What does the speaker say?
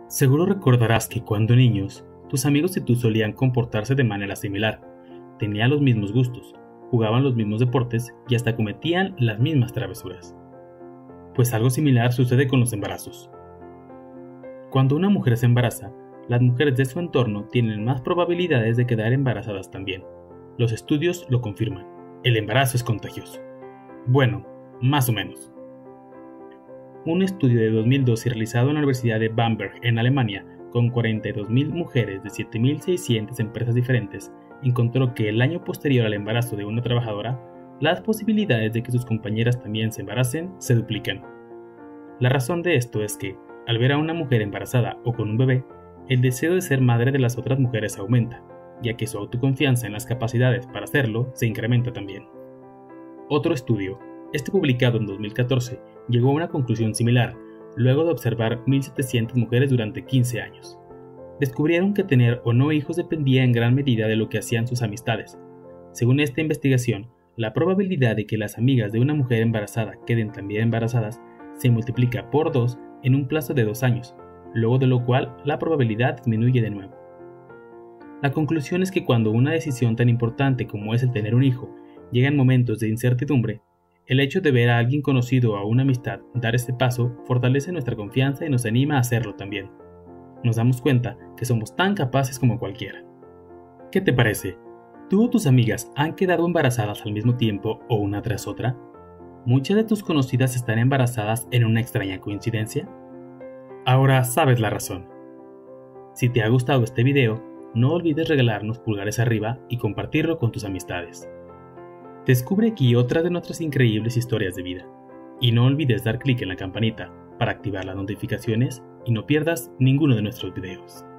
Seguro recordarás que cuando niños, tus amigos y tú solían comportarse de manera similar, tenían los mismos gustos, jugaban los mismos deportes y hasta cometían las mismas travesuras. Pues algo similar sucede con los embarazos. Cuando una mujer se embaraza, las mujeres de su entorno tienen más probabilidades de quedar embarazadas también. Los estudios lo confirman. El embarazo es contagioso. Bueno, más o menos. Un estudio de 2012 realizado en la Universidad de Bamberg, en Alemania, con 42.000 mujeres de 7.600 empresas diferentes, encontró que el año posterior al embarazo de una trabajadora, las posibilidades de que sus compañeras también se embaracen se duplican. La razón de esto es que, al ver a una mujer embarazada o con un bebé, el deseo de ser madre de las otras mujeres aumenta, ya que su autoconfianza en las capacidades para hacerlo se incrementa también. Otro estudio, publicado en 2014, llegó a una conclusión similar, luego de observar 1.700 mujeres durante 15 años. Descubrieron que tener o no hijos dependía en gran medida de lo que hacían sus amistades. Según esta investigación, la probabilidad de que las amigas de una mujer embarazada queden también embarazadas se multiplica por 2 en un plazo de 2 años, luego de lo cual la probabilidad disminuye de nuevo. La conclusión es que cuando una decisión tan importante como es el tener un hijo llega en momentos de incertidumbre, el hecho de ver a alguien conocido o a una amistad dar este paso fortalece nuestra confianza y nos anima a hacerlo también. Nos damos cuenta que somos tan capaces como cualquiera. ¿Qué te parece? ¿Tú o tus amigas han quedado embarazadas al mismo tiempo o una tras otra? ¿Muchas de tus conocidas están embarazadas en una extraña coincidencia? Ahora sabes la razón. Si te ha gustado este video, no olvides regalarnos pulgares arriba y compartirlo con tus amistades. Descubre aquí otras de nuestras increíbles historias de vida. Y no olvides dar clic en la campanita para activar las notificaciones y no pierdas ninguno de nuestros videos.